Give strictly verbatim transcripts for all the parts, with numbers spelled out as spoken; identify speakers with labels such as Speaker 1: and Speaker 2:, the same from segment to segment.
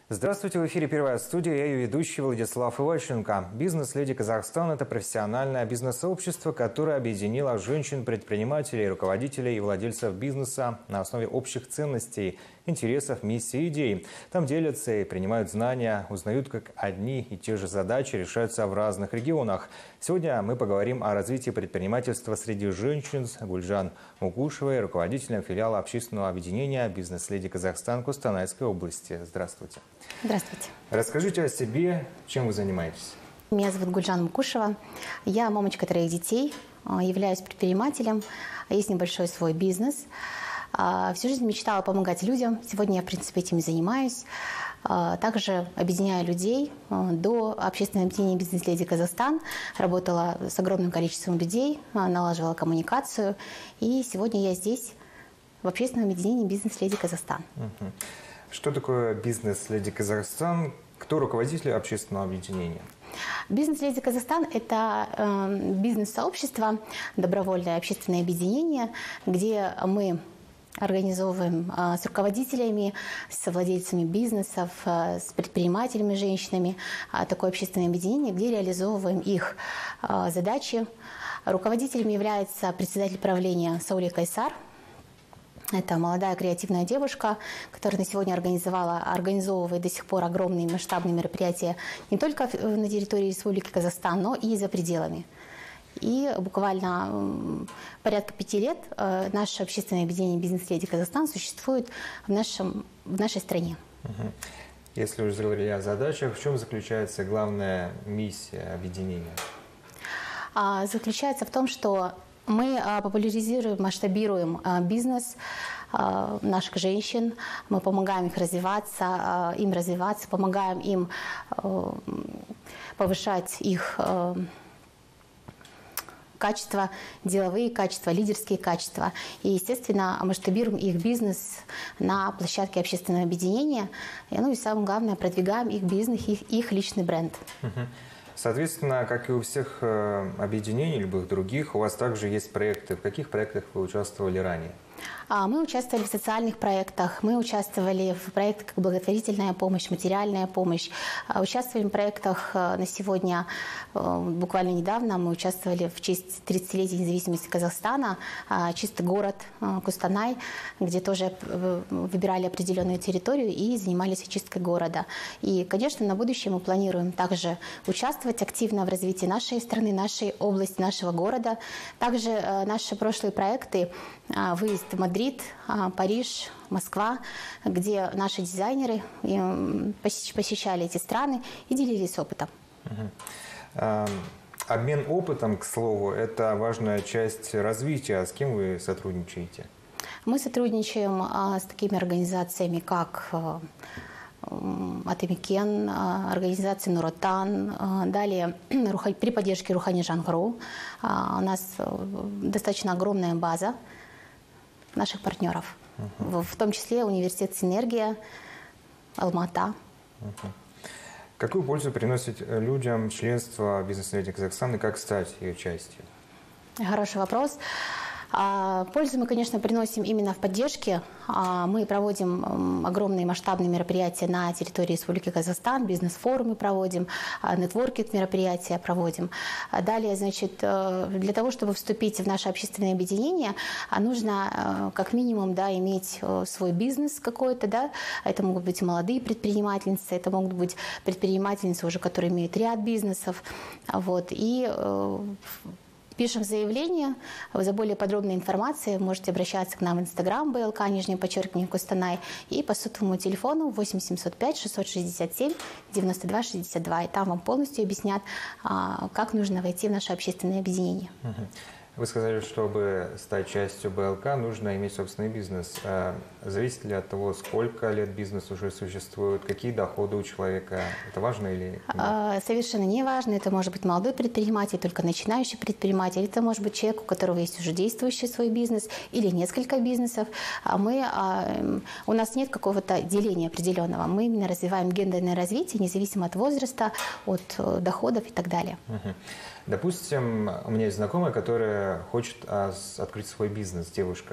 Speaker 1: Здравствуйте, в эфире «Первая студия», я ее ведущий Владислав Иващенко. «Бизнес-леди Казахстан» – это профессиональное бизнес-сообщество, которое объединило женщин-предпринимателей, руководителей и владельцев бизнеса на основе общих ценностей, интересов, миссий и идей. Там делятся и принимают знания, узнают, как одни и те же задачи решаются в разных регионах. Сегодня мы поговорим о развитии предпринимательства среди женщин с Гульжан Мукушевой, руководителем филиала общественного объединения «Бизнес-леди Казахстан» Костанайской области. Здравствуйте.
Speaker 2: Здравствуйте.
Speaker 1: Расскажите о себе, чем вы занимаетесь.
Speaker 2: Меня зовут Гульжан Мукушева. Я мамочка троих детей, являюсь предпринимателем, есть небольшой свой бизнес. Всю жизнь мечтала помогать людям. Сегодня я, в принципе, этим и занимаюсь. Также объединяю людей. До общественного объединения «Бизнес-леди Казахстан» работала с огромным количеством людей, налаживала коммуникацию. И сегодня я здесь, в общественном объединении «Бизнес-леди Казахстан».
Speaker 1: Угу. Что такое «Бизнес-леди Казахстан»? Кто руководитель общественного объединения?
Speaker 2: «Бизнес-леди Казахстан» – это э, бизнес-сообщество, добровольное общественное объединение, где мы организовываем э, с руководителями, с владельцами бизнесов, э, с предпринимателями, женщинами э, такое общественное объединение, где реализовываем их э, задачи. Руководителем является председатель правления Саули Кайсар. Это молодая креативная девушка, которая на сегодня организовала, организовывает до сих пор огромные масштабные мероприятия не только на территории Республики Казахстан, но и за пределами. И буквально порядка пяти лет наше общественное объединение «Бизнес-леди Казахстан» существует в, нашем, в нашей стране.
Speaker 1: Если уже говорили о задачах, в чем заключается главная миссия объединения?
Speaker 2: Заключается в том, что мы популяризируем, масштабируем бизнес наших женщин, мы помогаем их развиваться, им развиваться, помогаем им повышать их качества, деловые качества, лидерские качества. И, естественно, масштабируем их бизнес на площадке общественного объединения. И, ну и самое главное, продвигаем их бизнес, их, их личный бренд.
Speaker 1: Соответственно, как и у всех объединений, любых других, у вас также есть проекты. В каких проектах вы участвовали ранее?
Speaker 2: Мы участвовали в социальных проектах, мы участвовали в проектах как благотворительная помощь, материальная помощь. Участвовали в проектах на сегодня, буквально недавно мы участвовали в честь тридцатилетия независимости Казахстана, «Чистый город» Костанай, где тоже выбирали определенную территорию и занимались очисткой города. И, конечно, на будущее мы планируем также участвовать активно в развитии нашей страны, нашей области, нашего города. Также наши прошлые проекты, выезд в Мадрид, Париж, Москва, где наши дизайнеры посещали эти страны и делились опытом.
Speaker 1: Угу. Обмен опытом, к слову, это важная часть развития. С кем вы сотрудничаете?
Speaker 2: Мы сотрудничаем с такими организациями, как Атамикен, организация Нуротан, далее при поддержке Рухани Жангару. У нас достаточно огромная база наших партнеров, uh-huh. в том числе университет «Синергия», Алмата.
Speaker 1: Uh-huh. Какую пользу приносит людям членство «Бизнес-леди Казахстан» и как стать ее частью?
Speaker 2: Хороший вопрос. Пользу мы, конечно, приносим именно в поддержке. Мы проводим огромные масштабные мероприятия на территории Республики Казахстан, бизнес-форумы проводим, нетворкинг мероприятия проводим. Далее, значит, для того, чтобы вступить в наше общественное объединение, нужно как минимум, да, иметь свой бизнес какой-то, да. Это могут быть молодые предпринимательницы, это могут быть предпринимательницы уже, которые имеют ряд бизнесов, вот. И пишем заявление. За более подробной информацией можете обращаться к нам в Инстаграм БЛК, нижнее подчеркивание, Костанай, и по сотовому телефону восемь семьсот пять шестьсот шестьдесят семь девяносто два шестьдесят два. И там вам полностью объяснят, как нужно войти в наше общественное объединение.
Speaker 1: Вы сказали, чтобы стать частью БЛК, нужно иметь собственный бизнес. Зависит ли от того, сколько лет бизнес уже существует, какие доходы у человека? Это важно или нет?
Speaker 2: Совершенно не важно. Это может быть молодой предприниматель, только начинающий предприниматель. Это может быть человек, у которого есть уже действующий свой бизнес или несколько бизнесов. Мы, у нас нет какого-то деления определенного. Мы именно развиваем гендерное развитие, независимо от возраста, от доходов и так далее.
Speaker 1: Угу. Допустим, у меня есть знакомая, которая хочет открыть свой бизнес, девушка.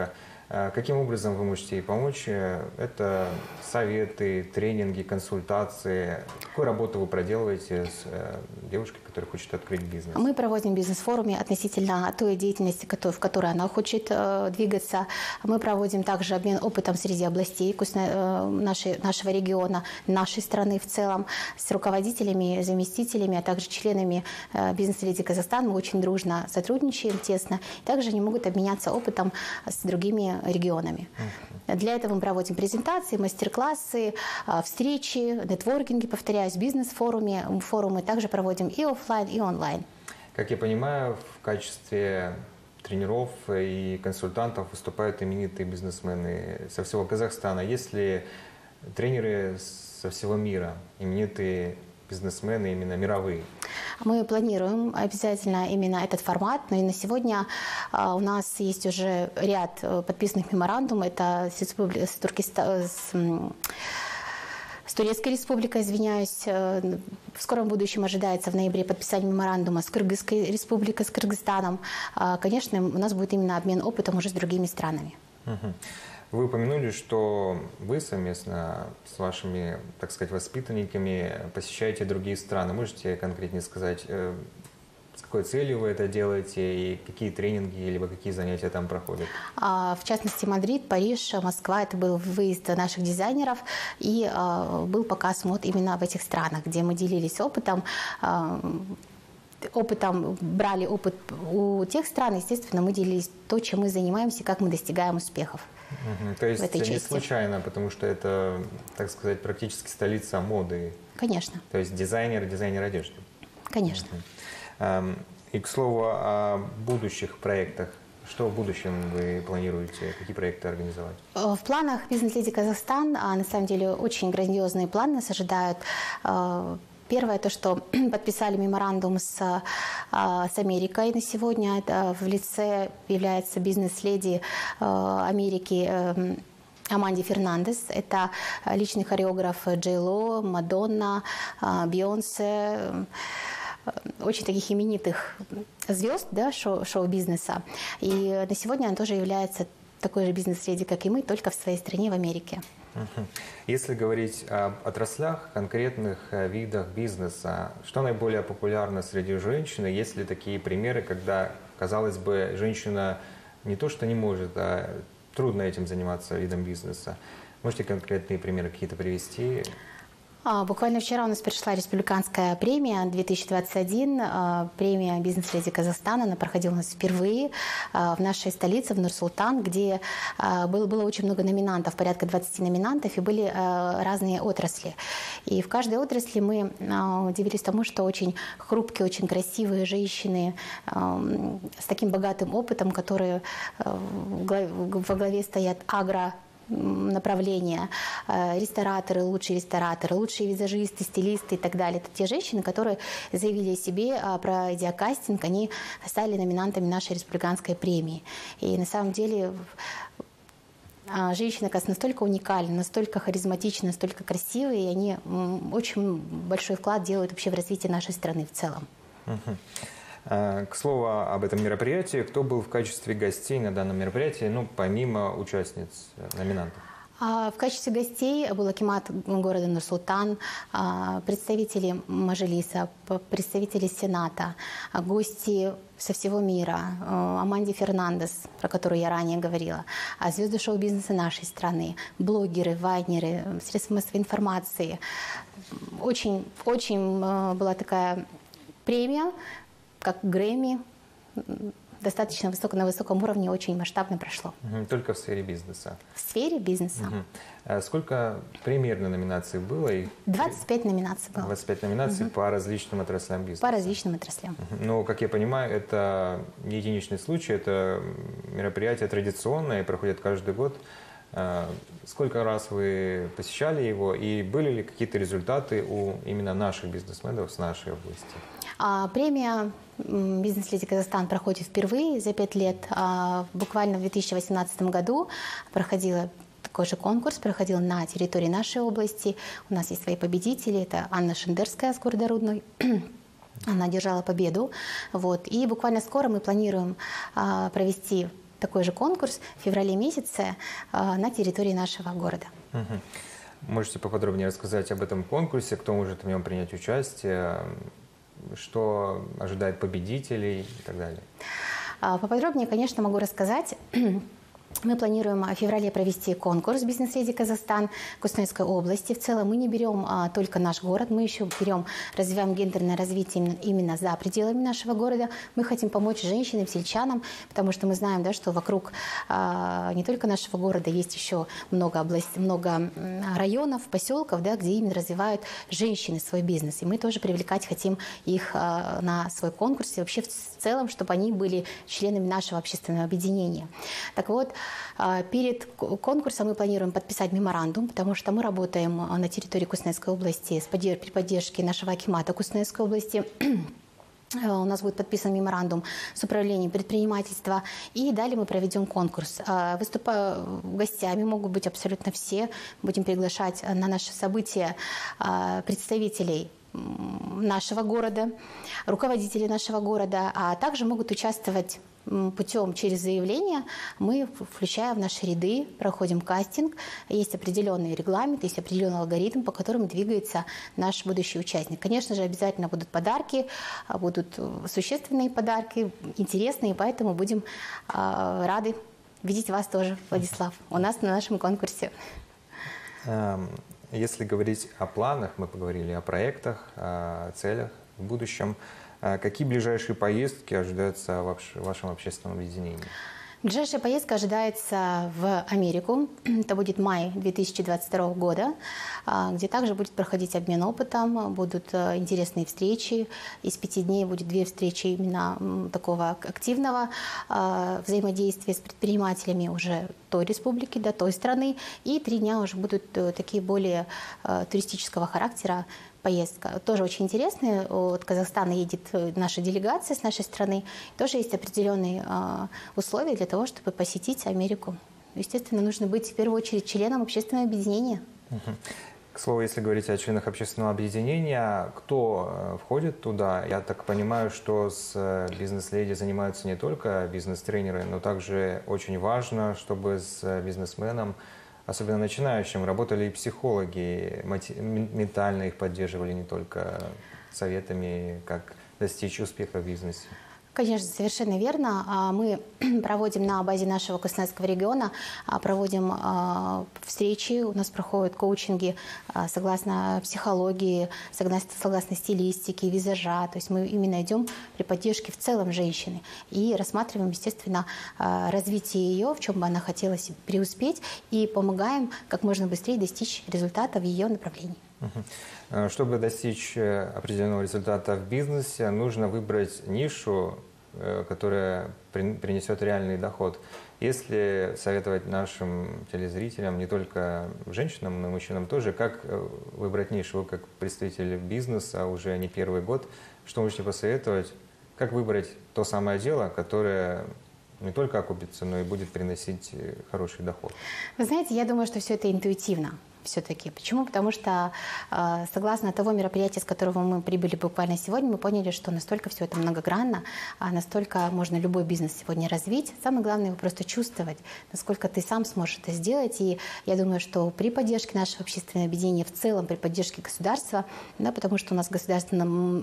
Speaker 1: Каким образом вы можете ей помочь? Это советы, тренинги, консультации. Какую работу вы проделываете с девушкой, которая хочет открыть бизнес?
Speaker 2: Мы проводим бизнес-форумы относительно той деятельности, в которой она хочет двигаться. Мы проводим также обмен опытом среди областей нашей, нашего региона, нашей страны в целом, с руководителями, заместителями, а также членами бизнес-леди Казахстан. Мы очень дружно сотрудничаем, тесно. Также они могут обменяться опытом с другими регионами. Uh-huh. Для этого мы проводим презентации, мастер-классы, встречи, нетворкинги, повторяюсь, бизнес-форумы. Форумы также проводим и офлайн, и онлайн.
Speaker 1: Как я понимаю, в качестве тренеров и консультантов выступают именитые бизнесмены со всего Казахстана. Есть ли тренеры со всего мира, именитые бизнесмены, именно мировые?
Speaker 2: Мы планируем обязательно именно этот формат, но и на сегодня у нас есть уже ряд подписанных меморандумов. Это с, с, Туркеста... с... с Турецкой республикой, извиняюсь. В скором будущем ожидается в ноябре подписание меморандума с Кыргызской республикой, с Кыргызстаном. Конечно, у нас будет именно обмен опытом уже с другими странами.
Speaker 1: Угу. Вы упомянули, что вы совместно с вашими, так сказать, воспитанниками посещаете другие страны. Можете конкретнее сказать, с какой целью вы это делаете и какие тренинги либо какие занятия там проходят?
Speaker 2: В частности, Мадрид, Париж, Москва. Это был выезд наших дизайнеров и был показ мод именно в этих странах, где мы делились опытом. Опытом, брали опыт у тех стран, естественно, мы делились то, чем мы занимаемся, как мы достигаем успехов.
Speaker 1: Угу. То есть
Speaker 2: в этой
Speaker 1: не
Speaker 2: части.
Speaker 1: Случайно, потому что это, так сказать, практически столица моды.
Speaker 2: Конечно.
Speaker 1: То есть дизайнер, дизайнер одежды.
Speaker 2: Конечно.
Speaker 1: Угу. И, к слову, о будущих проектах. Что в будущем вы планируете? Какие проекты организовать?
Speaker 2: В планах «Бизнес-леди Казахстан» на самом деле очень грандиозные планы нас ожидают. Первое, то, что подписали меморандум с, с Америкой на сегодня. Это в лице является бизнес-леди Америки Аманди Фернандес. Это личный хореограф Джей Ло, Мадонна, Бейонсе. Очень таких именитых звезд, да, шоу, шоу-бизнеса. И на сегодня она тоже является такой же бизнес-леди, как и мы, только в своей стране, в Америке.
Speaker 1: Если говорить об отраслях, конкретных видах бизнеса, что наиболее популярно среди женщин? Есть ли такие примеры, когда, казалось бы, женщина не то что не может, а трудно этим заниматься видом бизнеса? Можете конкретные примеры какие-то привести?
Speaker 2: Буквально вчера у нас пришла республиканская премия две тысячи двадцать один, премия «Бизнес-леди Казахстана». Она проходила у нас впервые в нашей столице, в Нур-Султан, где было, было очень много номинантов, порядка двадцати номинантов, и были разные отрасли. И в каждой отрасли мы удивились тому, что очень хрупкие, очень красивые женщины с таким богатым опытом, которые во главе стоят агро направления, рестораторы, лучшие рестораторы, лучшие визажисты, стилисты и так далее. Это те женщины, которые заявили о себе, пройдя кастинг, они стали номинантами нашей республиканской премии. И на самом деле женщины, оказывается, настолько уникальны, настолько харизматичны, настолько красивые, и они очень большой вклад делают вообще в развитие нашей страны в целом.
Speaker 1: К слову об этом мероприятии, кто был в качестве гостей на данном мероприятии, ну, помимо участниц, номинантов?
Speaker 2: В качестве гостей был акимат города Нур-Султан, представители Мажилиса, представители Сената, гости со всего мира, Аманди Фернандес, про которую я ранее говорила, звезды шоу-бизнеса нашей страны, блогеры, вайнеры, средства массовой информации. Очень, очень была такая премия, как Грэмми, достаточно высоко, на высоком уровне, очень масштабно прошло.
Speaker 1: Только в сфере бизнеса?
Speaker 2: В сфере бизнеса.
Speaker 1: Угу. А сколько примерно номинаций было?
Speaker 2: двадцать пять номинаций было.
Speaker 1: двадцать пять номинаций угу. по различным отраслям бизнеса?
Speaker 2: По различным отраслям.
Speaker 1: Угу. Но, как я понимаю, это не единичный случай, это мероприятие традиционное, проходит каждый год. Сколько раз вы посещали его и были ли какие-то результаты у именно наших бизнесменов с нашей области?
Speaker 2: А, премия «Бизнес-леди Казахстан» проходит впервые за пять лет. А, буквально в две тысячи восемнадцатом году проходила такой же конкурс, проходил на территории нашей области. У нас есть свои победители. Это Анна Шендерская с города Рудной. Она одержала победу. Вот. И буквально скоро мы планируем а, провести такой же конкурс в феврале месяце на территории нашего города.
Speaker 1: Угу. Можете поподробнее рассказать об этом конкурсе, кто может в нем принять участие, что ожидает победителей и так далее?
Speaker 2: Поподробнее, конечно, могу рассказать. Мы планируем в феврале провести конкурс «Бизнес-леди Казахстан» Кустанайской области. В целом мы не берем а, только наш город, мы еще берем, развиваем гендерное развитие именно, именно за пределами нашего города. Мы хотим помочь женщинам, сельчанам, потому что мы знаем, да, что вокруг а, не только нашего города есть еще много областей, много районов, поселков, да, где именно развивают женщины свой бизнес. И мы тоже привлекать хотим их а, на свой конкурс и вообще в целом, чтобы они были членами нашего общественного объединения. Так вот, перед конкурсом мы планируем подписать меморандум, потому что мы работаем на территории Кустанайской области при поддержке нашего акимата Кустанайской области. У нас будет подписан меморандум с управлением предпринимательства. И далее мы проведем конкурс. Выступая гостями могут быть абсолютно все. Будем приглашать на наше событие представителей нашего города, руководителей нашего города, а также могут участвовать путем через заявление. Мы включаем в наши ряды, проходим кастинг. Есть определенный регламент, есть определенный алгоритм, по которому двигается наш будущий участник. Конечно же, обязательно будут подарки, будут существенные подарки, интересные, поэтому будем рады видеть вас тоже, Владислав, у нас на нашем конкурсе.
Speaker 1: Если говорить о планах, мы поговорили о проектах, о целях в будущем. Какие ближайшие поездки ожидаются в вашем общественном объединении?
Speaker 2: Ближайшая поездка ожидается в Америку. Это будет май две тысячи двадцать второго года, где также будет проходить обмен опытом, будут интересные встречи. Из пяти дней будет две встречи именно такого активного взаимодействия с предпринимателями уже той республики, да, той страны. И три дня уже будут такие более туристического характера. Поездка. Тоже очень интересная. От Казахстана едет наша делегация с нашей страны. Тоже есть определенные э, условия для того, чтобы посетить Америку. Естественно, нужно быть в первую очередь членом общественного объединения.
Speaker 1: Угу. К слову, если говорить о членах общественного объединения, кто входит туда? Я так понимаю, что с бизнес-леди занимаются не только бизнес-тренеры, но также очень важно, чтобы с бизнесменом, особенно начинающим, работали и психологи, ментально их поддерживали не только советами, как достичь успеха в бизнесе.
Speaker 2: Конечно, совершенно верно. Мы проводим на базе нашего Кустанайского региона, проводим встречи, у нас проходят коучинги согласно психологии, согласно, согласно стилистике, визажа. То есть мы именно идем при поддержке в целом женщины и рассматриваем, естественно, развитие ее, в чем бы она хотела преуспеть, и помогаем как можно быстрее достичь результата в ее направлении.
Speaker 1: Чтобы достичь определенного результата в бизнесе, нужно выбрать нишу, которая принесет реальный доход. Если советовать нашим телезрителям, не только женщинам, но и мужчинам тоже, как выбрать нишу? Вы как представитель бизнеса уже не первый год, что можете посоветовать? Как выбрать то самое дело, которое не только окупится, но и будет приносить хороший доход?
Speaker 2: Вы знаете, я думаю, что все это интуитивно. Все-таки. Почему? Потому что э, согласно того мероприятия, с которого мы прибыли буквально сегодня, мы поняли, что настолько все это многогранно, а настолько можно любой бизнес сегодня развить. Самое главное его просто чувствовать, насколько ты сам сможешь это сделать. И я думаю, что при поддержке нашего общественного объединения в целом, при поддержке государства, да, потому что у нас государство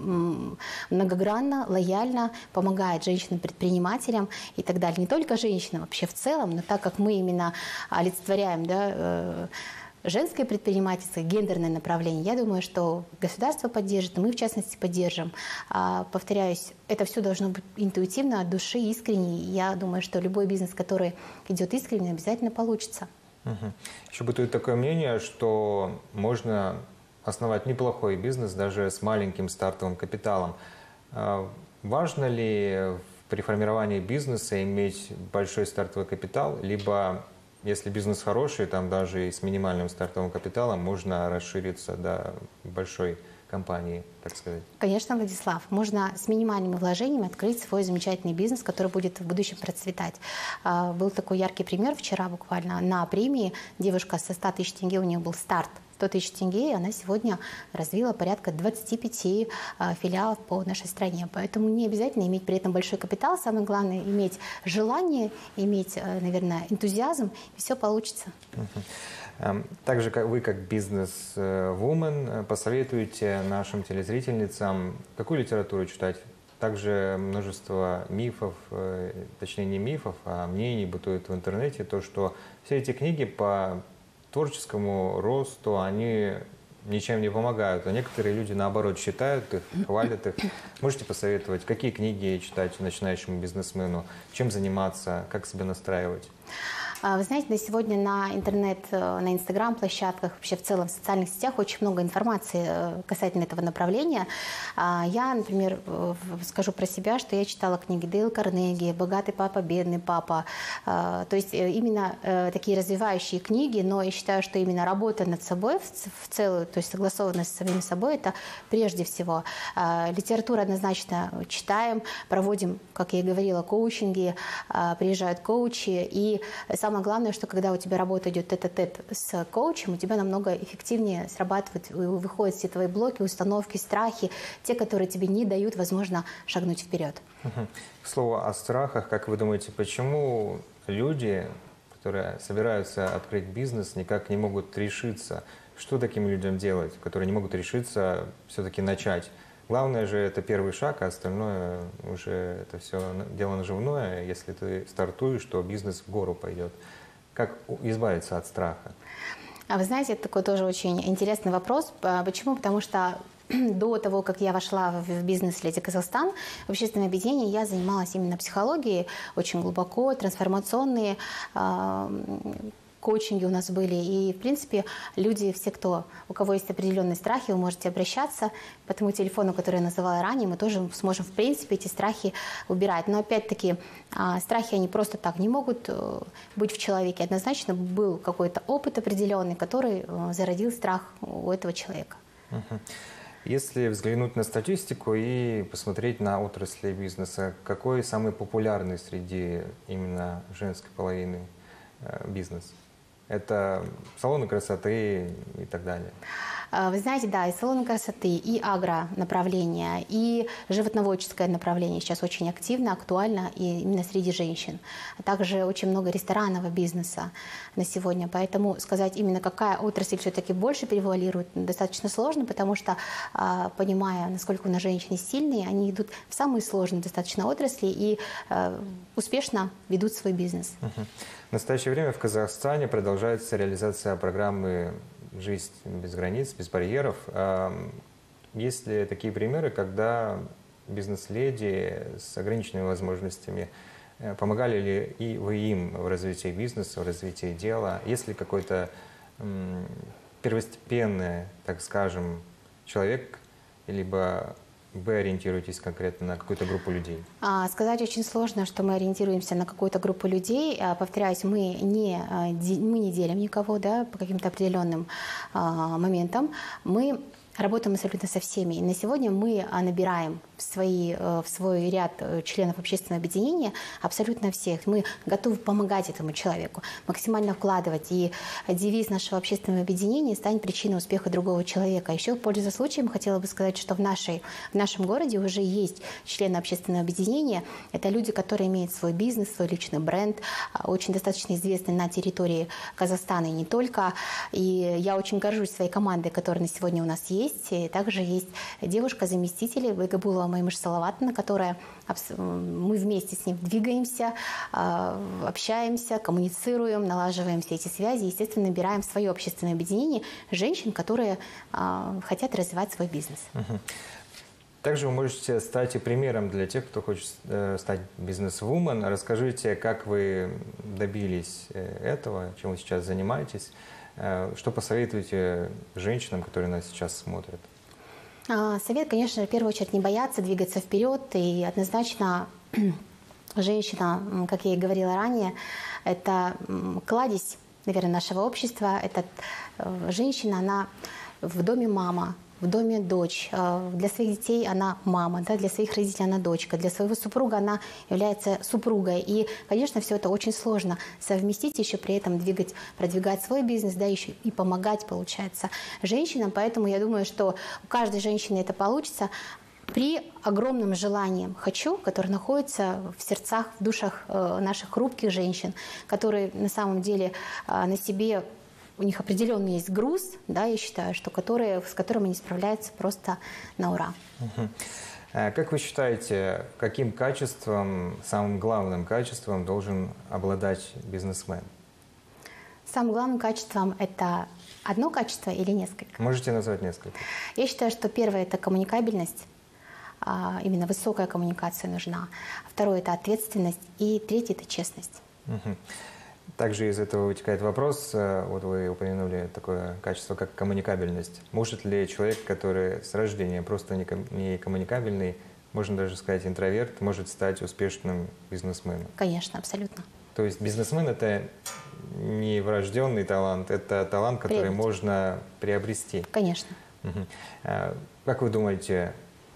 Speaker 2: многогранно, лояльно помогает женщинам-предпринимателям и так далее. Не только женщинам, вообще в целом, но так как мы именно олицетворяем, да, э, женское предпринимательство, гендерное направление, я думаю, что государство поддержит, и мы, в частности, поддержим. А, повторяюсь, это все должно быть интуитивно, от души, искренне. Я думаю, что любой бизнес, который идет искренне, обязательно получится.
Speaker 1: Угу. Еще бытует такое мнение, что можно основать неплохой бизнес даже с маленьким стартовым капиталом. А, важно ли при формировании бизнеса иметь большой стартовый капитал, либо если бизнес хороший, там даже и с минимальным стартовым капиталом можно расшириться до большой компании? так сказать?
Speaker 2: Конечно, Владислав. Можно с минимальными вложениями открыть свой замечательный бизнес, который будет в будущем процветать. Был такой яркий пример вчера буквально на премии. Девушка со ста тысяч тенге, у нее был старт сто тысяч тенге, и она сегодня развила порядка двадцати пяти филиалов по нашей стране. Поэтому не обязательно иметь при этом большой капитал. Самое главное — иметь желание, иметь, наверное, энтузиазм, и все получится.
Speaker 1: Также как вы, как бизнес-вумен, посоветуете нашим телезрительницам, какую литературу читать? Также множество мифов, точнее не мифов, а мнений бытует в интернете, то, что все эти книги по творческому росту, они ничем не помогают, а некоторые люди, наоборот, читают их, хвалят их. Можете посоветовать, какие книги читать начинающему бизнесмену, чем заниматься, как себя настраивать?
Speaker 2: Вы знаете, на сегодня на интернет, на инстаграм-площадках, вообще в целом в социальных сетях очень много информации касательно этого направления. Я, например, скажу про себя, что я читала книги Дейл Карнеги, «Богатый папа, бедный папа». То есть именно такие развивающие книги, но я считаю, что именно работа над собой в целую, то есть согласованность с самим собой, это прежде всего. Литературу однозначно читаем, проводим, как я и говорила, коучинги, приезжают коучи, и самое Самое главное, что когда у тебя работа идет тет-а-тет с коучем, у тебя намного эффективнее срабатывают, выходят все твои блоки, установки, страхи, те, которые тебе не дают, возможно, шагнуть вперед.
Speaker 1: Угу. К слову о страхах, как вы думаете, почему люди, которые собираются открыть бизнес, никак не могут решиться? Что таким людям делать, которые не могут решиться все-таки начать? Главное же это первый шаг, а остальное уже это все дело наживное. Если ты стартуешь, то бизнес в гору пойдет. Как избавиться от страха?
Speaker 2: А вы знаете, это такой тоже очень интересный вопрос. Почему? Потому что до того, как я вошла в бизнес «Леди Казахстан», в общественном объединении я занималась именно психологией, очень глубоко, трансформационные коучинги у нас были. И, в принципе, люди, все, кто, у кого есть определенные страхи, вы можете обращаться по тому телефону, который я называла ранее, мы тоже сможем, в принципе, эти страхи убирать. Но, опять-таки, страхи, они просто так не могут быть в человеке. Однозначно был какой-то опыт определенный, который зародил страх у этого человека.
Speaker 1: Если взглянуть на статистику и посмотреть на отрасли бизнеса, какой самый популярный среди именно женской половины бизнес? Это салоны красоты и так далее.
Speaker 2: Вы знаете, да, и салоны красоты, и агро-направление, и животноводческое направление сейчас очень активно, актуально и именно среди женщин. А также очень много ресторанного бизнеса на сегодня. Поэтому сказать именно, какая отрасль все-таки больше превалирует, достаточно сложно, потому что, понимая, насколько у нас женщины сильные, они идут в самые сложные достаточно отрасли и успешно ведут свой бизнес.
Speaker 1: Угу. В настоящее время в Казахстане продолжается реализация программы «Жизнь без границ, без барьеров». Есть ли такие примеры, когда бизнес-леди с ограниченными возможностями, помогали ли и вы им в развитии бизнеса, в развитии дела? Есть ли какой-то первостепенный, так скажем, человек, либо вы ориентируетесь конкретно на какую-то группу людей?
Speaker 2: А, сказать очень сложно, что мы ориентируемся на какую-то группу людей. А, повторяюсь, мы не, мы не делим никого, да, по каким-то определенным а, моментам. Мы работаем абсолютно со всеми. И на сегодня мы набираем в, свои, в свой ряд членов общественного объединения абсолютно всех. Мы готовы помогать этому человеку, максимально вкладывать. И девиз нашего общественного объединения станет причиной успеха другого человека. Еще, пользуясь случаем, хотела бы сказать, что в, нашей, в нашем городе уже есть члены общественного объединения. Это люди, которые имеют свой бизнес, свой личный бренд, очень достаточно известны на территории Казахстана и не только. И я очень горжусь своей командой, которая на сегодня у нас есть. И также есть девушка-заместитель Байгабулова Маймыш Салаватовна, которая мы вместе с ним двигаемся, общаемся, коммуницируем, налаживаем все эти связи. Естественно, набираем в свое общественное объединение женщин, которые хотят развивать свой бизнес.
Speaker 1: Также вы можете стать и примером для тех, кто хочет стать бизнес-вумен. Расскажите, как вы добились этого, чем вы сейчас занимаетесь. Что посоветуете женщинам, которые нас сейчас смотрят?
Speaker 2: Совет, конечно, в первую очередь не бояться, двигаться вперед. И однозначно женщина, как я и говорила ранее, это кладезь, наверное, нашего общества. Это женщина, она в доме мама, в доме дочь, для своих детей она мама, да, для своих родителей она дочка, для своего супруга она является супругой. И, конечно, все это очень сложно совместить, еще при этом двигать, продвигать свой бизнес, да, еще и помогать, получается, женщинам. Поэтому я думаю, что у каждой женщины это получится при огромном желании «хочу», которое находится в сердцах, в душах наших хрупких женщин, которые на самом деле на себе, у них определенный есть груз, да, я считаю, что которые, с которым они справляются просто на ура.
Speaker 1: Угу. Как вы считаете, каким качеством, самым главным качеством должен обладать бизнесмен?
Speaker 2: Самым главным качеством это одно качество или несколько?
Speaker 1: Можете назвать несколько.
Speaker 2: Я считаю, что первое – это коммуникабельность. Именно высокая коммуникация нужна. Второе – это ответственность. И третье – это честность.
Speaker 1: Угу. Также из этого вытекает вопрос, вот вы упомянули такое качество, как коммуникабельность. Может ли человек, который с рождения просто не коммуникабельный, можно даже сказать интроверт, может стать успешным бизнесменом?
Speaker 2: Конечно, абсолютно.
Speaker 1: То есть бизнесмен – это не врожденный талант, это талант, который
Speaker 2: Приобрести.
Speaker 1: можно приобрести.
Speaker 2: Конечно.
Speaker 1: Угу. Как вы думаете,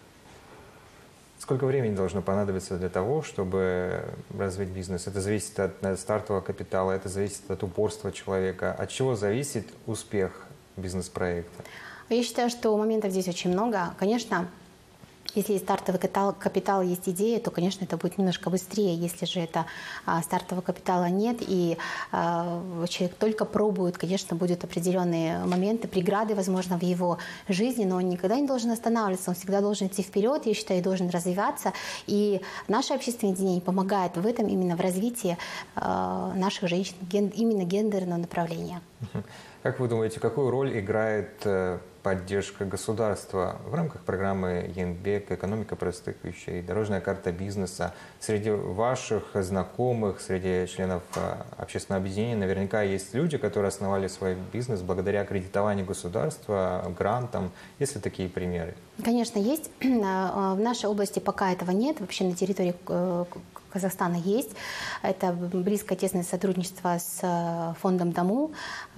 Speaker 1: сколько времени должно понадобиться для того, чтобы развить бизнес? Это зависит от стартового капитала, это зависит от упорства человека. От чего зависит успех бизнес-проекта?
Speaker 2: Я считаю, что моментов здесь очень много. Конечно, если есть стартовый капитал, капитал, есть идея, то, конечно, это будет немножко быстрее. Если же это а, стартового капитала нет, и а, человек только пробует, конечно, будут определенные моменты, преграды, возможно, в его жизни, но он никогда не должен останавливаться, он всегда должен идти вперед, я считаю, и должен развиваться. И наше общественное объединение помогает в этом, именно в развитии а, наших женщин, ген, именно гендерного направления.
Speaker 1: Как вы думаете, какую роль играет поддержка государства в рамках программы Янбек, экономика простых вещей, дорожная карта бизнеса? Среди ваших знакомых, среди членов общественного объединения наверняка есть люди, которые основали свой бизнес благодаря кредитованию государства, грантам. Есть ли такие примеры?
Speaker 2: Конечно, есть. В нашей области пока этого нет. Вообще на территории Казахстана есть. Это близкое тесное сотрудничество с фондом Даму.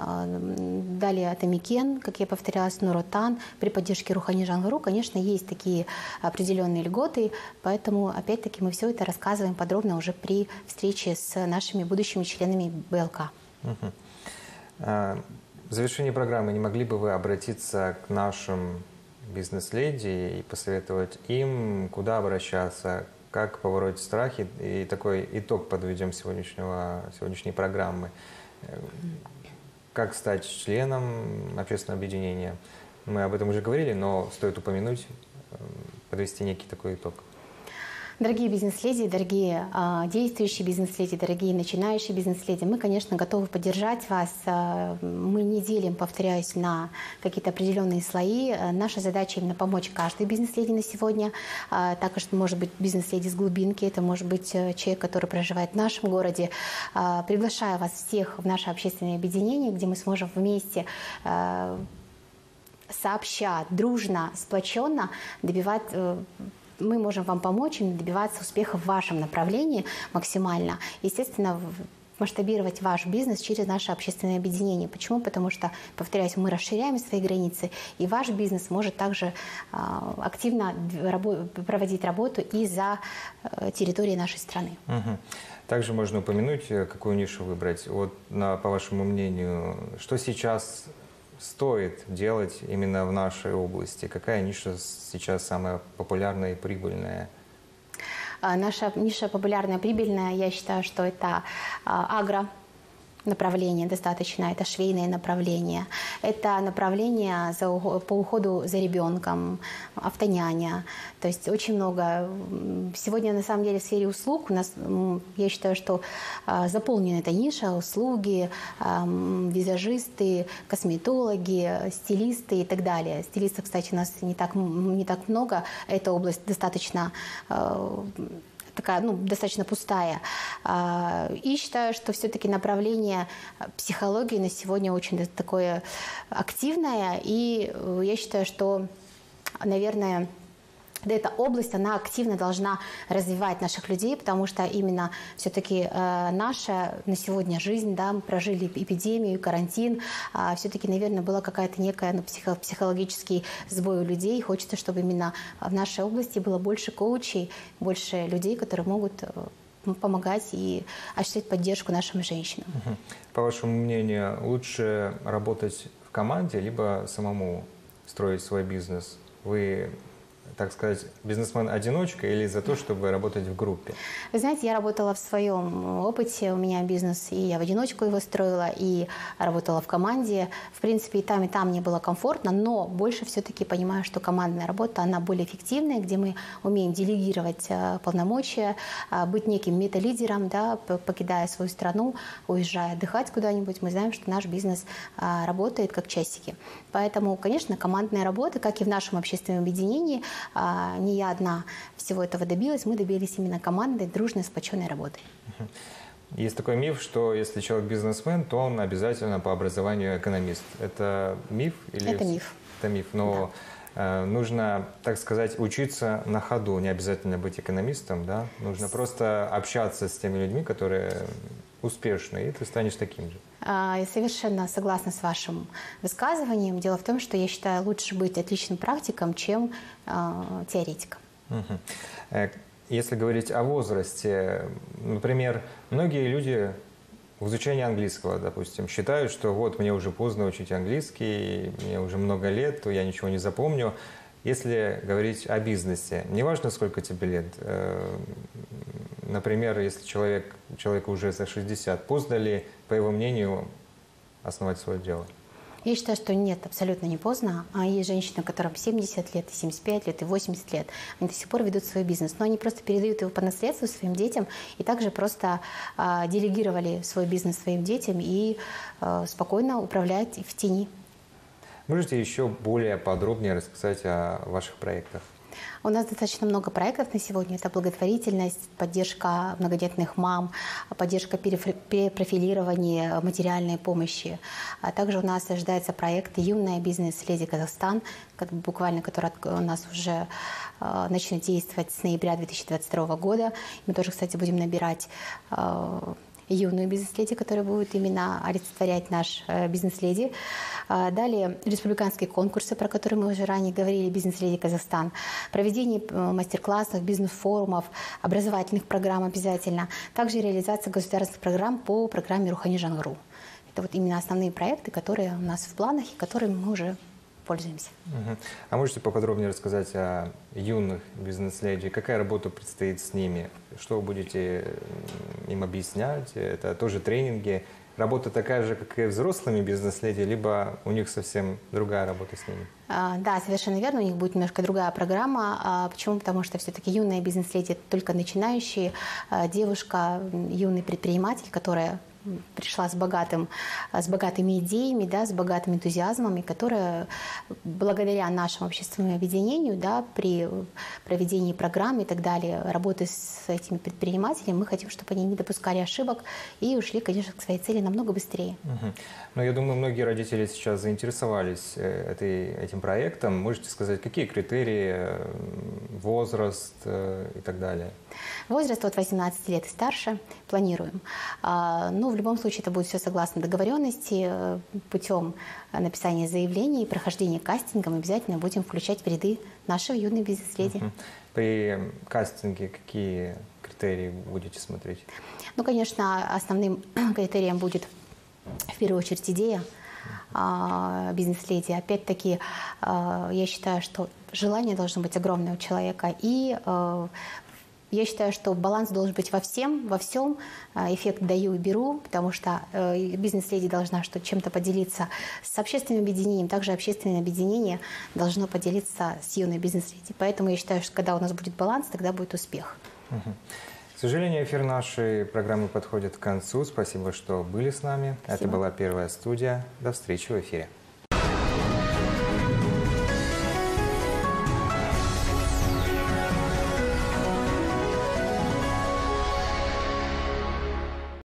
Speaker 2: Далее Атамикен, как я повторялась, Нуротан. При поддержке Рухани Жаңғыру, конечно, есть такие определенные льготы. Поэтому, опять-таки, мы все это рассказываем подробно уже при встрече с нашими будущими членами БЛК.
Speaker 1: Угу. В завершении программы не могли бы вы обратиться к нашим бизнес-леди и посоветовать им, куда обращаться, как побороть страхи, и такой итог подведем сегодняшнего, сегодняшней программы. Как стать членом общественного объединения? Мы об этом уже говорили, но стоит упомянуть, подвести некий такой итог.
Speaker 2: Дорогие бизнес-леди, дорогие э, действующие бизнес-леди, дорогие начинающие бизнес-леди, мы, конечно, готовы поддержать вас. Э, мы не делим, повторяюсь, на какие-то определенные слои. Э, наша задача именно помочь каждой бизнес-леди на сегодня. Э, также может быть бизнес-леди с глубинки, это может быть э, человек, который проживает в нашем городе. Э, приглашаю вас всех в наше общественное объединение, где мы сможем вместе э, сообща, дружно, сплоченно добивать э, мы можем вам помочь добиваться успеха в вашем направлении максимально. Естественно, масштабировать ваш бизнес через наше общественное объединение. Почему? Потому что, повторяюсь, мы расширяем свои границы, и ваш бизнес может также э, активно рабо- проводить работу и за э, территорией нашей страны.
Speaker 1: Угу. Также можно упомянуть, какую нишу выбрать. Вот, на, по вашему мнению, что сейчас стоит делать именно в нашей области? Какая ниша сейчас самая популярная и прибыльная?
Speaker 2: Наша ниша популярная, прибыльная, я считаю, что это агро направление достаточно, это швейное направление, это направление за, по уходу за ребенком, автоняня. То есть очень много. Сегодня на самом деле в сфере услуг у нас, я считаю, что заполнена эта ниша, услуги, визажисты, косметологи, стилисты и так далее. Стилистов, кстати, у нас не так, не так много, эта область достаточно такая, ну, достаточно пустая. И считаю, что все-таки направление психологии на сегодня очень такое активное. И я считаю, что, наверное, Да, эта область, она активно должна развивать наших людей, потому что именно все-таки э, наша на сегодня жизнь, да, мы прожили эпидемию, карантин, э, все-таки, наверное, была какая-то некая ну, психо психологический сбой у людей. Хочется, чтобы именно в нашей области было больше коучей, больше людей, которые могут э, помогать и осуществлять поддержку нашим женщинам.
Speaker 1: По вашему мнению, лучше работать в команде, либо самому строить свой бизнес? Вы, так сказать, бизнесмен-одиночка или за то, чтобы работать в группе?
Speaker 2: Вы знаете, я работала в своем опыте, у меня бизнес, и я в одиночку его строила, и работала в команде. В принципе, и там, и там мне было комфортно, но больше все-таки понимаю, что командная работа, она более эффективная, где мы умеем делегировать полномочия, быть неким металидером, да, покидая свою страну, уезжая отдыхать куда-нибудь. Мы знаем, что наш бизнес работает как часики. Поэтому, конечно, командная работа, как и в нашем общественном объединении, не я одна всего этого добилась, мы добились именно командой, дружной, сплоченной работой.
Speaker 1: Есть такой миф, что если человек бизнесмен, то он обязательно по образованию экономист. Это миф? Или...
Speaker 2: Это миф.
Speaker 1: Это миф, но да. Нужно, так сказать, учиться на ходу, не обязательно быть экономистом, да? Нужно просто общаться с теми людьми, которые успешны, и ты станешь таким же.
Speaker 2: Я совершенно согласна с вашим высказыванием. Дело в том, что я считаю, лучше быть отличным практиком, чем э, теоретиком.
Speaker 1: Угу. Если говорить о возрасте, например, многие люди в изучении английского, допустим, считают, что вот мне уже поздно учить английский, мне уже много лет, то я ничего не запомню. Если говорить о бизнесе, неважно, сколько тебе лет, например, если человек, человеку уже за шестьдесят, поздно ли, по его мнению, основать свое дело?
Speaker 2: Я считаю, что нет, абсолютно не поздно. А есть женщины, которым семьдесят лет, и семьдесят пять лет, и восемьдесят лет. Они до сих пор ведут свой бизнес. Но они просто передают его по наследству своим детям и также просто э, делегировали свой бизнес своим детям и э, спокойно управляют в тени.
Speaker 1: Можете еще более подробнее рассказать о ваших проектах?
Speaker 2: У нас достаточно много проектов на сегодня. Это благотворительность, поддержка многодетных мам, поддержка перепрофилирования материальной помощи. А также у нас ожидается проект «Юная бизнес-леди Казахстан», буквально который у нас уже начнет действовать с ноября две тысячи двадцать второго года. Мы тоже, кстати, будем набирать юную бизнес-леди, которая будет именно олицетворять наш э, бизнес-леди. А, далее республиканские конкурсы, про которые мы уже ранее говорили, бизнес-леди Казахстан. Проведение э, мастер-классов, бизнес-форумов, образовательных программ обязательно. Также реализация государственных программ по программе «Рухани Жаңғыру». Это вот именно основные проекты, которые у нас в планах и которыми мы уже пользуемся.
Speaker 1: Угу. А можете поподробнее рассказать о юных бизнес-леди? Какая работа предстоит с ними? Что вы будете им объяснять? Это тоже тренинги? Работа такая же, как и взрослыми бизнес-леди, либо у них совсем другая работа с ними?
Speaker 2: А, да, совершенно верно. У них будет немножко другая программа. А, почему? Потому что все-таки юные бизнес-леди – это только начинающие. А, девушка, юный предприниматель, которая пришла с, богатым, с богатыми идеями, да, с богатым энтузиазмом, и которая благодаря нашему общественному объединению, да, при проведении программ и так далее, работы с этими предпринимателями, мы хотим, чтобы они не допускали ошибок и ушли, конечно, к своей цели намного быстрее.
Speaker 1: Угу. Но я думаю, многие родители сейчас заинтересовались этой, этим проектом. Можете сказать, какие критерии, возраст и так далее?
Speaker 2: Возраст от восемнадцати лет и старше планируем. Но в любом случае это будет все согласно договоренности, путем написания заявлений, прохождения кастинга мы обязательно будем включать в ряды нашего юной бизнес-леди.
Speaker 1: При кастинге какие критерии будете смотреть?
Speaker 2: Ну, конечно, основным критерием будет в первую очередь идея бизнес-леди. Опять-таки, я считаю, что желание должно быть огромное у человека, и я считаю, что баланс должен быть во всем, во всем. Эффект даю и беру, потому что бизнес-леди должна что чем-то поделиться с общественным объединением. Также общественное объединение должно поделиться с юной бизнес-леди. Поэтому я считаю, что когда у нас будет баланс, тогда будет успех.
Speaker 1: Угу. К сожалению, эфир нашей программы подходит к концу. Спасибо, что были с нами. Спасибо. Это была первая студия. До встречи в эфире.